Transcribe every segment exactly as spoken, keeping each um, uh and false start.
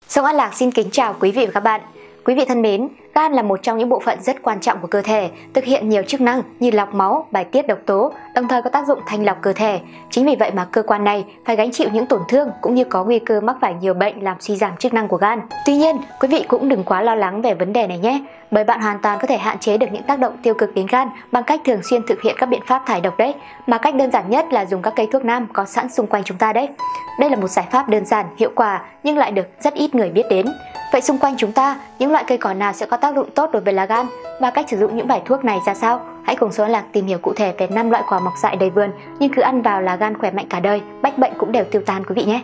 Sông An Lạc xin kính chào quý vị và các bạn. Quý vị thân mến, gan là một trong những bộ phận rất quan trọng của cơ thể, thực hiện nhiều chức năng như lọc máu, bài tiết độc tố, đồng thời có tác dụng thanh lọc cơ thể. Chính vì vậy mà cơ quan này phải gánh chịu những tổn thương cũng như có nguy cơ mắc phải nhiều bệnh làm suy giảm chức năng của gan. Tuy nhiên, quý vị cũng đừng quá lo lắng về vấn đề này nhé, bởi bạn hoàn toàn có thể hạn chế được những tác động tiêu cực đến gan bằng cách thường xuyên thực hiện các biện pháp thải độc đấy. Mà cách đơn giản nhất là dùng các cây thuốc nam có sẵn xung quanh chúng ta đấy. Đây là một giải pháp đơn giản, hiệu quả nhưng lại được rất ít người biết đến. Vậy xung quanh chúng ta, những loại cây cỏ nào sẽ có tác dụng tốt đối với lá gan và cách sử dụng những bài thuốc này ra sao? Hãy cùng Sông An Lạc tìm hiểu cụ thể về năm loại quả mọc dại đầy vườn nhưng cứ ăn vào là gan khỏe mạnh cả đời, bách bệnh cũng đều tiêu tan quý vị nhé.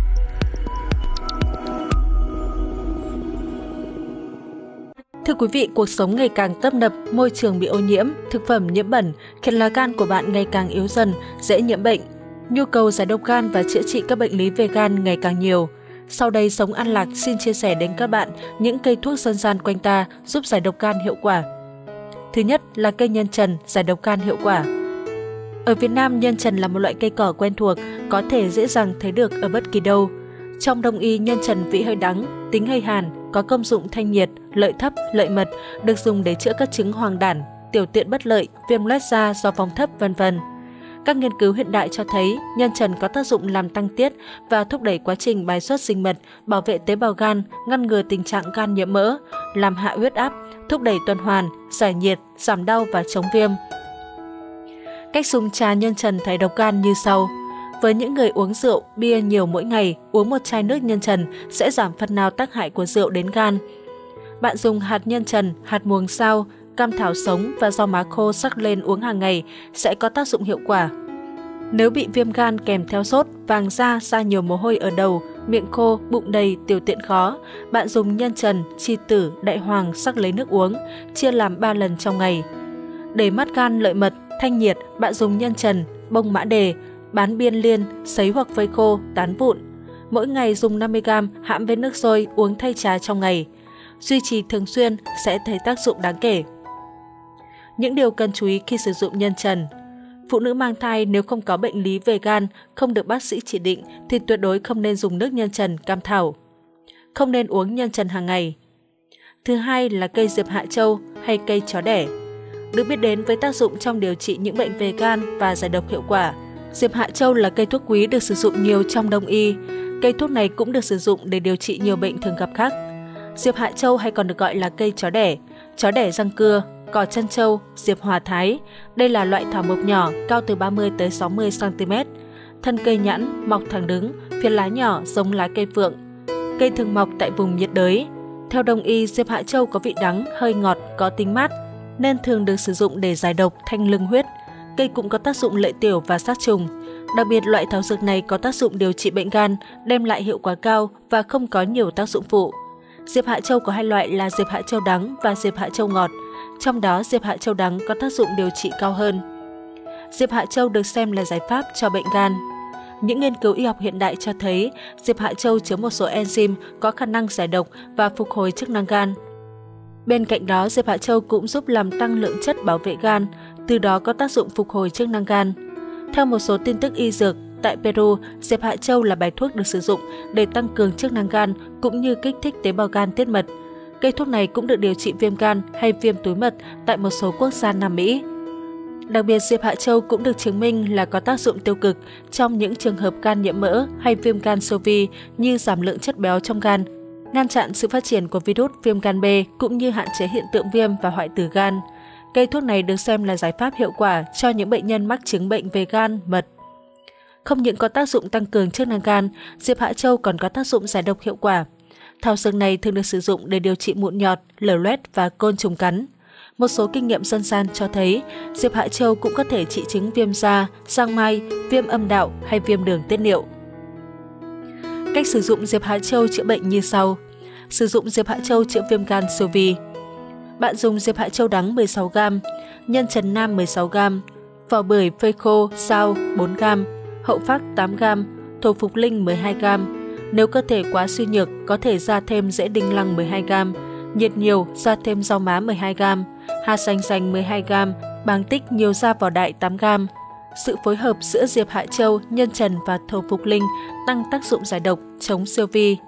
Thưa quý vị, cuộc sống ngày càng tấp nập, môi trường bị ô nhiễm, thực phẩm nhiễm bẩn khiến lá gan của bạn ngày càng yếu dần, dễ nhiễm bệnh. Nhu cầu giải độc gan và chữa trị các bệnh lý về gan ngày càng nhiều. Sau đây, Sống An Lạc xin chia sẻ đến các bạn những cây thuốc dân gian quanh ta giúp giải độc gan hiệu quả. Thứ nhất là cây nhân trần giải độc gan hiệu quả. Ở Việt Nam, nhân trần là một loại cây cỏ quen thuộc, có thể dễ dàng thấy được ở bất kỳ đâu. Trong Đông y, nhân trần vị hơi đắng, tính hơi hàn, có công dụng thanh nhiệt, lợi thấp, lợi mật, được dùng để chữa các chứng hoàng đản, tiểu tiện bất lợi, viêm loét da do phong thấp, vân vân. Các nghiên cứu hiện đại cho thấy nhân trần có tác dụng làm tăng tiết và thúc đẩy quá trình bài xuất sinh mật, bảo vệ tế bào gan, ngăn ngừa tình trạng gan nhiễm mỡ, làm hạ huyết áp, thúc đẩy tuần hoàn, giải nhiệt, giảm đau và chống viêm. Cách dùng trà nhân trần thải độc gan như sau. Với những người uống rượu, bia nhiều mỗi ngày, uống một chai nước nhân trần sẽ giảm phần nào tác hại của rượu đến gan. Bạn dùng hạt nhân trần, hạt muồng sao, cam thảo sống và rau má khô sắc lên uống hàng ngày sẽ có tác dụng hiệu quả. Nếu bị viêm gan kèm theo sốt, vàng da, ra nhiều mồ hôi ở đầu, miệng khô, bụng đầy, tiểu tiện khó, bạn dùng nhân trần, chi tử, đại hoàng sắc lấy nước uống, chia làm ba lần trong ngày. Để mắt gan lợi mật, thanh nhiệt, bạn dùng nhân trần, bông mã đề, bán biên liên, sấy hoặc phơi khô, tán vụn. Mỗi ngày dùng năm mươi gam hãm với nước sôi uống thay trà trong ngày. Duy trì thường xuyên sẽ thấy tác dụng đáng kể. Những điều cần chú ý khi sử dụng nhân trần. Phụ nữ mang thai nếu không có bệnh lý về gan, không được bác sĩ chỉ định thì tuyệt đối không nên dùng nước nhân trần, cam thảo. Không nên uống nhân trần hàng ngày. Thứ hai là cây diệp hạ châu hay cây chó đẻ. Được biết đến với tác dụng trong điều trị những bệnh về gan và giải độc hiệu quả. Diệp hạ châu là cây thuốc quý được sử dụng nhiều trong Đông y. Cây thuốc này cũng được sử dụng để điều trị nhiều bệnh thường gặp khác. Diệp hạ châu hay còn được gọi là cây chó đẻ, chó đẻ răng cưa, cỏ chân châu, diệp hòa thái. Đây là loại thảo mộc nhỏ, cao từ ba mươi tới sáu mươi xăng ti mét. Thân cây nhẵn, mọc thẳng đứng, phiến lá nhỏ giống lá cây phượng. Cây thường mọc tại vùng nhiệt đới. Theo Đông y, diệp hạ châu có vị đắng, hơi ngọt, có tính mát, nên thường được sử dụng để giải độc, thanh lưng huyết. Cây cũng có tác dụng lợi tiểu và sát trùng. Đặc biệt, loại thảo dược này có tác dụng điều trị bệnh gan, đem lại hiệu quả cao và không có nhiều tác dụng phụ. Diệp hạ châu có hai loại là diệp hạ châu đắng và diệp hạ châu ngọt. Trong đó, diệp hạ châu đắng có tác dụng điều trị cao hơn. Diệp hạ châu được xem là giải pháp cho bệnh gan. Những nghiên cứu y học hiện đại cho thấy diệp hạ châu chứa một số enzyme có khả năng giải độc và phục hồi chức năng gan. Bên cạnh đó, diệp hạ châu cũng giúp làm tăng lượng chất bảo vệ gan, từ đó có tác dụng phục hồi chức năng gan. Theo một số tin tức y dược, tại Peru, diệp hạ châu là bài thuốc được sử dụng để tăng cường chức năng gan cũng như kích thích tế bào gan tiết mật. Cây thuốc này cũng được điều trị viêm gan hay viêm túi mật tại một số quốc gia Nam Mỹ. Đặc biệt, diệp hạ châu cũng được chứng minh là có tác dụng tiêu cực trong những trường hợp gan nhiễm mỡ hay viêm gan siêu vi như giảm lượng chất béo trong gan, ngăn chặn sự phát triển của virus viêm gan B cũng như hạn chế hiện tượng viêm và hoại tử gan. Cây thuốc này được xem là giải pháp hiệu quả cho những bệnh nhân mắc chứng bệnh về gan, mật. Không những có tác dụng tăng cường chức năng gan, diệp hạ châu còn có tác dụng giải độc hiệu quả. Thảo dược này thường được sử dụng để điều trị mụn nhọt, lở loét và côn trùng cắn. Một số kinh nghiệm dân gian cho thấy diệp hạ châu cũng có thể trị chứng viêm da, giang mai, viêm âm đạo hay viêm đường tiết niệu. Cách sử dụng diệp hạ châu chữa bệnh như sau. Sử dụng diệp hạ châu chữa viêm gan siêu vi. Bạn dùng diệp hạ châu đắng mười sáu gam, nhân trần nam mười sáu gam, vỏ bưởi phơi khô, sao bốn gam, hậu phác tám gam, thổ phục linh mười hai gam. Nếu cơ thể quá suy nhược, có thể ra thêm rễ đinh lăng mười hai gam, nhiệt nhiều, ra thêm rau má mười hai gam, hạt xanh xanh mười hai gam, bàng tích nhiều ra vỏ đại tám gam. Sự phối hợp giữa diệp hạ châu, nhân trần và thổ phục linh tăng tác dụng giải độc, chống siêu vi.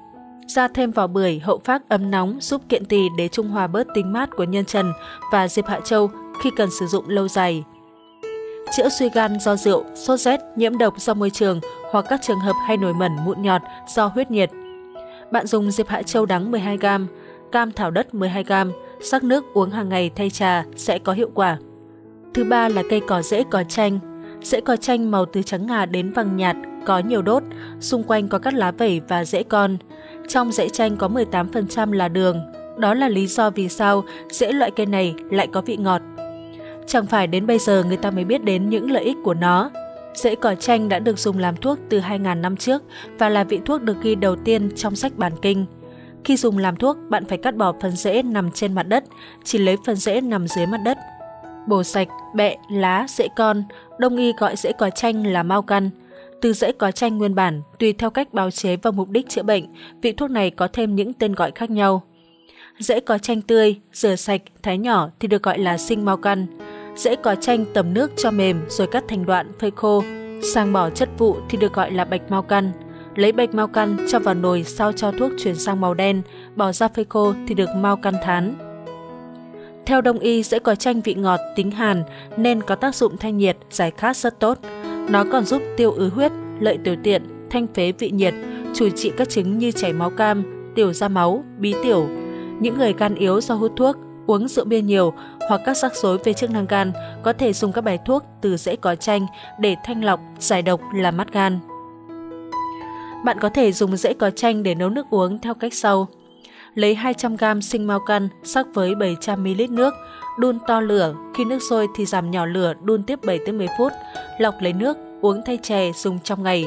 Gia thêm vỏ bưởi hậu phác ấm nóng giúp kiện tỳ để trung hòa bớt tính mát của nhân trần và diệp hạ châu khi cần sử dụng lâu dài. Chữa suy gan do rượu, sốt rét, nhiễm độc do môi trường hoặc các trường hợp hay nổi mẩn mụn nhọt do huyết nhiệt. Bạn dùng diệp hạ châu đắng mười hai gam, cam thảo đất mười hai gam, sắc nước uống hàng ngày thay trà sẽ có hiệu quả. Thứ ba là cây cỏ rễ cỏ chanh. Rễ cỏ chanh màu từ trắng ngà đến vàng nhạt, có nhiều đốt, xung quanh có các lá vẩy và rễ con. Trong rễ chanh có mười tám phần trăm là đường. Đó là lý do vì sao rễ loại cây này lại có vị ngọt. Chẳng phải đến bây giờ người ta mới biết đến những lợi ích của nó. Rễ cỏ chanh đã được dùng làm thuốc từ hai nghìn năm trước và là vị thuốc được ghi đầu tiên trong sách Bản Kinh. Khi dùng làm thuốc, bạn phải cắt bỏ phần rễ nằm trên mặt đất, chỉ lấy phần rễ nằm dưới mặt đất. Bổ sạch, bẹ, lá, rễ con, Đông y gọi rễ cỏ chanh là mao căn. Từ rễ cỏ chanh nguyên bản, tùy theo cách bào chế và mục đích chữa bệnh, vị thuốc này có thêm những tên gọi khác nhau. Rễ cỏ chanh tươi, rửa sạch, thái nhỏ thì được gọi là sinh mao căn. Rễ cỏ chanh tẩm nước cho mềm rồi cắt thành đoạn phơi khô, sang bỏ chất vụ thì được gọi là bạch mao căn. Lấy bạch mao căn cho vào nồi sao cho thuốc chuyển sang màu đen, bỏ ra phơi khô thì được mao căn thán. Theo Đông y, rễ cỏ chanh vị ngọt, tính hàn nên có tác dụng thanh nhiệt, giải khát rất tốt. Nó còn giúp tiêu ứ huyết, lợi tiểu tiện, thanh phế vị nhiệt, chùi trị các chứng như chảy máu cam, tiểu ra máu, bí tiểu. Những người gan yếu do hút thuốc, uống rượu bia nhiều hoặc các rắc rối về chức năng gan có thể dùng các bài thuốc từ rễ cỏ chanh để thanh lọc, giải độc, làm mát gan. Bạn có thể dùng rễ cỏ chanh để nấu nước uống theo cách sau. Lấy hai trăm gam sinh mao căn sắc với bảy trăm mi li lít nước, đun to lửa, khi nước sôi thì giảm nhỏ lửa, đun tiếp bảy tới mười phút, lọc lấy nước, uống thay chè, dùng trong ngày.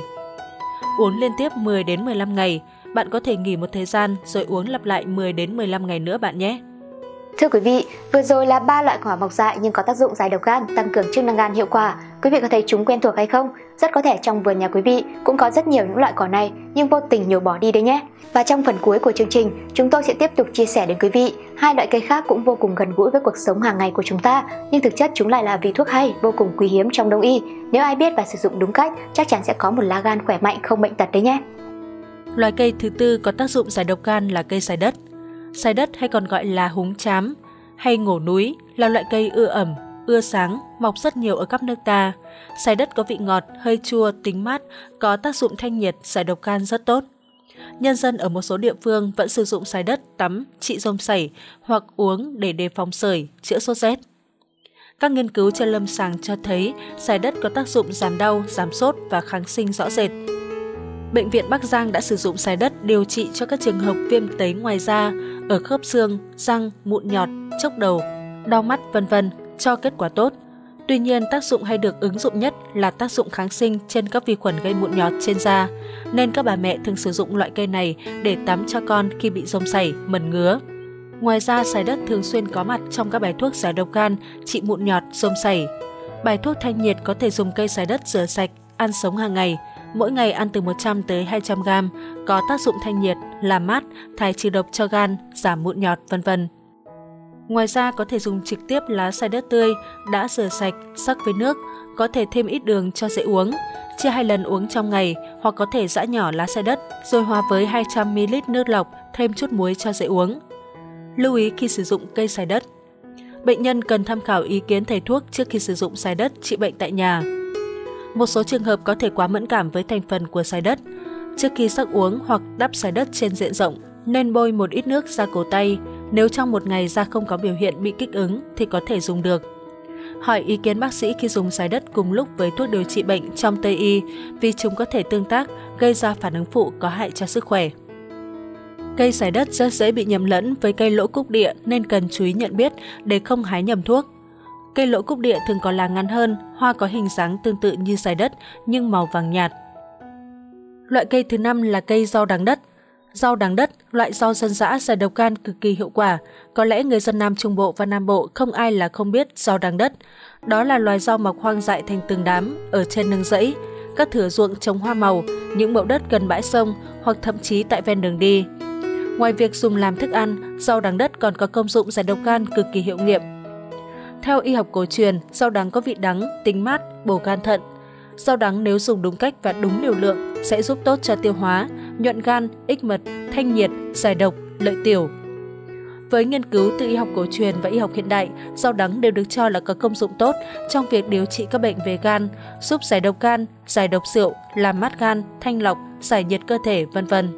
Uống liên tiếp mười đến mười lăm ngày, bạn có thể nghỉ một thời gian rồi uống lặp lại mười đến mười lăm ngày nữa bạn nhé. Thưa quý vị, vừa rồi là ba loại quả mọc dại nhưng có tác dụng giải độc gan, tăng cường chức năng gan hiệu quả. Quý vị có thấy chúng quen thuộc hay không? Rất có thể trong vườn nhà quý vị cũng có rất nhiều những loại cỏ này nhưng vô tình nhổ bỏ đi đấy nhé. Và trong phần cuối của chương trình, chúng tôi sẽ tiếp tục chia sẻ đến quý vị hai loại cây khác cũng vô cùng gần gũi với cuộc sống hàng ngày của chúng ta, nhưng thực chất chúng lại là vị thuốc hay, vô cùng quý hiếm trong Đông y. Nếu ai biết và sử dụng đúng cách, chắc chắn sẽ có một lá gan khỏe mạnh, không bệnh tật đấy nhé. Loài cây thứ tư có tác dụng giải độc gan là cây sài đất. Sài đất hay còn gọi là húng chám hay ngổ núi là loại cây ưa ẩm, ưa sáng, mọc rất nhiều ở khắp nước ta. Sài đất có vị ngọt, hơi chua, tính mát, có tác dụng thanh nhiệt, giải độc gan rất tốt. Nhân dân ở một số địa phương vẫn sử dụng sài đất tắm, trị rôm sảy hoặc uống để đề phòng sởi, chữa sốt rét. Các nghiên cứu trên lâm sàng cho thấy sài đất có tác dụng giảm đau, giảm sốt và kháng sinh rõ rệt. Bệnh viện Bắc Giang đã sử dụng sài đất điều trị cho các trường hợp viêm tấy ngoài da, ở khớp xương, răng, mụn nhọt, chốc đầu, đau mắt, vân vân cho kết quả tốt. Tuy nhiên, tác dụng hay được ứng dụng nhất là tác dụng kháng sinh trên các vi khuẩn gây mụn nhọt trên da, nên các bà mẹ thường sử dụng loại cây này để tắm cho con khi bị rôm sảy, mẩn ngứa. Ngoài ra, sài đất thường xuyên có mặt trong các bài thuốc giải độc gan, trị mụn nhọt, rôm sảy. Bài thuốc thanh nhiệt có thể dùng cây sài đất rửa sạch, ăn sống hàng ngày. Mỗi ngày ăn từ một trăm tới hai trăm gam, có tác dụng thanh nhiệt, làm mát, thải trừ độc cho gan, giảm mụn nhọt, vân vân. Ngoài ra có thể dùng trực tiếp lá sài đất tươi đã rửa sạch, sắc với nước, có thể thêm ít đường cho dễ uống, chia hai lần uống trong ngày hoặc có thể giã nhỏ lá sài đất rồi hòa với hai trăm mi li lít nước lọc, thêm chút muối cho dễ uống. Lưu ý khi sử dụng cây sài đất. Bệnh nhân cần tham khảo ý kiến thầy thuốc trước khi sử dụng sài đất trị bệnh tại nhà. Một số trường hợp có thể quá mẫn cảm với thành phần của sài đất. Trước khi sắc uống hoặc đắp sài đất trên diện rộng, nên bôi một ít nước ra cổ tay. Nếu trong một ngày da không có biểu hiện bị kích ứng thì có thể dùng được. Hỏi ý kiến bác sĩ khi dùng sài đất cùng lúc với thuốc điều trị bệnh trong Tây y vì chúng có thể tương tác, gây ra phản ứng phụ có hại cho sức khỏe. Cây sài đất rất dễ bị nhầm lẫn với cây lỗ cúc địa nên cần chú ý nhận biết để không hái nhầm thuốc. Cây lỗ cúc địa thường có lá ngắn hơn, hoa có hình dáng tương tự như sài đất nhưng màu vàng nhạt. Loại cây thứ năm là cây rau đắng đất. Rau đắng đất, loại rau dân dã giải độc gan cực kỳ hiệu quả. Có lẽ người dân Nam Trung Bộ và Nam Bộ không ai là không biết rau đắng đất. Đó là loài rau mọc hoang dại thành từng đám ở trên nương rẫy, các thửa ruộng trồng hoa màu, những mậu đất gần bãi sông hoặc thậm chí tại ven đường đi. Ngoài việc dùng làm thức ăn, rau đắng đất còn có công dụng giải độc gan cực kỳ hiệu nghiệm. Theo y học cổ truyền, rau đắng có vị đắng, tính mát, bổ gan thận. Rau đắng nếu dùng đúng cách và đúng liều lượng sẽ giúp tốt cho tiêu hóa nhuận gan, ích mật, thanh nhiệt, giải độc, lợi tiểu. Với nghiên cứu từ y học cổ truyền và y học hiện đại, rau đắng đều được cho là có công dụng tốt trong việc điều trị các bệnh về gan, giúp giải độc gan, giải độc rượu, làm mát gan, thanh lọc, giải nhiệt cơ thể, vân vân.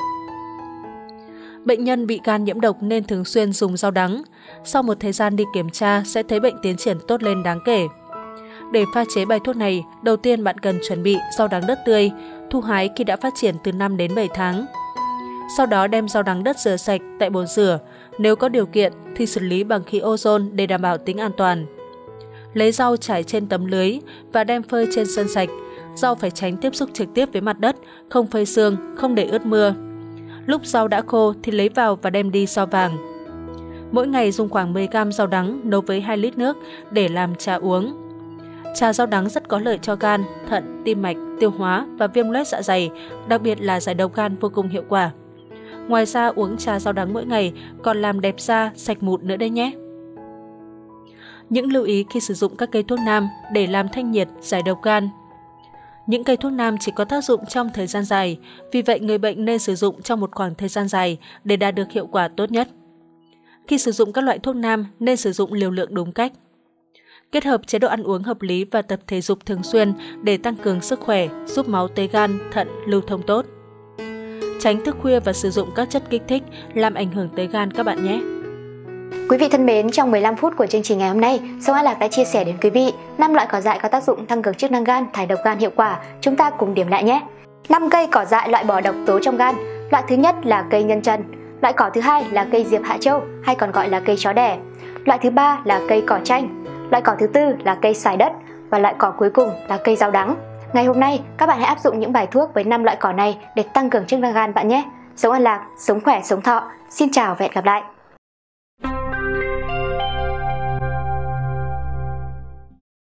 Bệnh nhân bị gan nhiễm độc nên thường xuyên dùng rau đắng. Sau một thời gian đi kiểm tra sẽ thấy bệnh tiến triển tốt lên đáng kể. Để pha chế bài thuốc này, đầu tiên bạn cần chuẩn bị rau đắng đất tươi, thu hái khi đã phát triển từ năm đến bảy tháng. Sau đó đem rau đắng đất rửa sạch tại bồn rửa, nếu có điều kiện thì xử lý bằng khí ozone để đảm bảo tính an toàn. Lấy rau trải trên tấm lưới và đem phơi trên sân sạch. Rau phải tránh tiếp xúc trực tiếp với mặt đất, không phơi sương, không để ướt mưa. Lúc rau đã khô thì lấy vào và đem đi xo vàng. Mỗi ngày dùng khoảng mười gam rau đắng nấu với hai lít nước để làm trà uống. Trà rau đắng rất có lợi cho gan, thận, tim mạch, tiêu hóa và viêm loét dạ dày, đặc biệt là giải độc gan vô cùng hiệu quả. Ngoài ra uống trà rau đắng mỗi ngày còn làm đẹp da, sạch mụn nữa đấy nhé. Những lưu ý khi sử dụng các cây thuốc nam để làm thanh nhiệt, giải độc gan. Những cây thuốc nam chỉ có tác dụng trong thời gian dài, vì vậy người bệnh nên sử dụng trong một khoảng thời gian dài để đạt được hiệu quả tốt nhất. Khi sử dụng các loại thuốc nam nên sử dụng liều lượng đúng cách. Kết hợp chế độ ăn uống hợp lý và tập thể dục thường xuyên để tăng cường sức khỏe, giúp máu tới gan, thận lưu thông tốt. Tránh thức khuya và sử dụng các chất kích thích làm ảnh hưởng tới gan các bạn nhé. Quý vị thân mến, trong mười lăm phút của chương trình ngày hôm nay, Sống An Lạc đã chia sẻ đến quý vị năm loại cỏ dại có tác dụng tăng cường chức năng gan, thải độc gan hiệu quả. Chúng ta cùng điểm lại nhé. năm cây cỏ dại loại bỏ độc tố trong gan. Loại thứ nhất là cây nhân trần. Loại cỏ thứ hai là cây diệp Hạ Châu hay còn gọi là cây chó đẻ. Loại thứ ba là cây cỏ chanh. Loại cỏ thứ tư là cây sài đất và loại cỏ cuối cùng là cây rau đắng. Ngày hôm nay, các bạn hãy áp dụng những bài thuốc với năm loại cỏ này để tăng cường chức năng gan bạn nhé. Sống an lạc, sống khỏe, sống thọ. Xin chào và hẹn gặp lại.